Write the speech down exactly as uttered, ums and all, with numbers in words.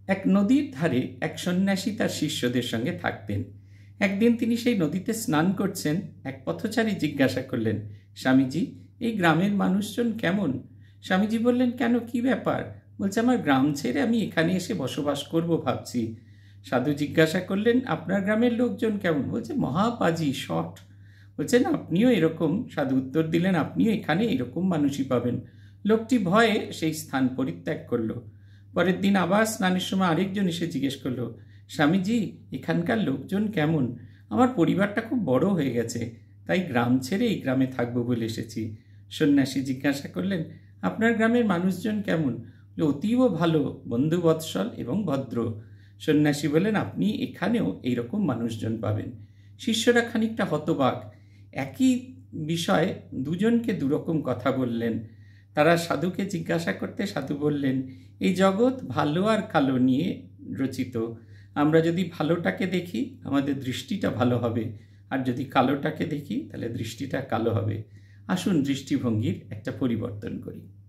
এক নদীর ধারে এক সন্ন্যাসী তার শিষ্যদের সঙ্গে থাকতেন। একদিন তিনি সেই নদীতে স্নান করছেন। এক পথচারী জিজ্ঞাসা করলেন, স্বামীজি, এই গ্রামের মানুষজন কেমন? স্বামীজি বললেন, কেন, কি ব্যাপার? বলছে, আমার গ্রাম ছেড়ে আমি এখানে এসে বসবাস করব ভাবছি। সাধু জিজ্ঞাসা করলেন, আপনার গ্রামের লোকজন কেমন? বলছে, মহাপাজি, শট। বলছেন, আপনিও এরকম? সাধু উত্তর দিলেন, আপনিও এখানে এরকম মানুষই পাবেন। লোকটি ভয়ে সেই স্থান পরিত্যাগ করলো। পরের দিন আবার স্নানের সময় আরেকজন এসে জিজ্ঞেস করলো, স্বামীজি, এখানকার লোকজন কেমন? আমার পরিবারটা খুব বড় হয়ে গেছে, তাই গ্রাম ছেড়ে এই গ্রামে থাকবো বলে এসেছি। সন্ন্যাসী জিজ্ঞাসা করলেন, আপনার গ্রামের মানুষজন কেমন? অতীব ভালো, বন্ধুবৎসল এবং ভদ্র। সন্ন্যাসী বললেন, আপনি এখানেও এইরকম মানুষজন পাবেন। শিষ্যরা খানিকটা হতবাক। একই বিষয়ে দুজনকে দুরকম কথা বললেন। তারা সাধুকে জিজ্ঞাসা করতে সাধু বললেন, এই জগৎ ভালো আর কালো নিয়ে রচিত। আমরা যদি ভালোটাকে দেখি আমাদের দৃষ্টিটা ভালো হবে, আর যদি কালোটাকে দেখি তাহলে দৃষ্টিটা কালো হবে। আসুন দৃষ্টিভঙ্গির একটা পরিবর্তন করি।